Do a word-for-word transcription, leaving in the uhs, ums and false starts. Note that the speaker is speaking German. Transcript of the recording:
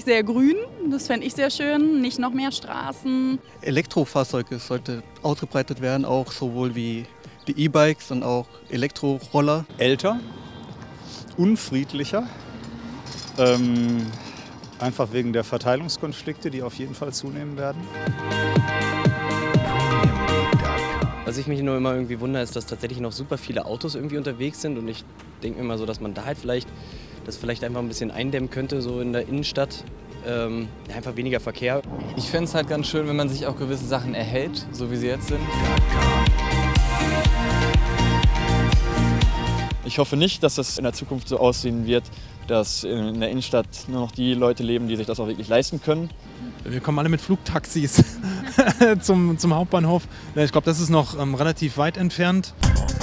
sehr grün, das fände ich sehr schön, nicht noch mehr Straßen. Elektrofahrzeuge sollte ausgebreitet werden, auch sowohl wie die E-Bikes und auch Elektroroller. Älter, unfriedlicher, ähm, einfach wegen der Verteilungskonflikte, die auf jeden Fall zunehmen werden. Was ich mich nur immer irgendwie wundere, ist, dass tatsächlich noch super viele Autos irgendwie unterwegs sind und ich denke mir mal so, dass man da halt vielleicht das vielleicht einfach ein bisschen eindämmen könnte, so in der Innenstadt. Ähm, einfach weniger Verkehr. Ich fände es halt ganz schön, wenn man sich auch gewisse Sachen erhält, so wie sie jetzt sind. Ich hoffe nicht, dass es in der Zukunft so aussehen wird, dass in der Innenstadt nur noch die Leute leben, die sich das auch wirklich leisten können. Wir kommen alle mit Flugtaxis zum, zum Hauptbahnhof. Ich glaube, das ist noch ähm, relativ weit entfernt.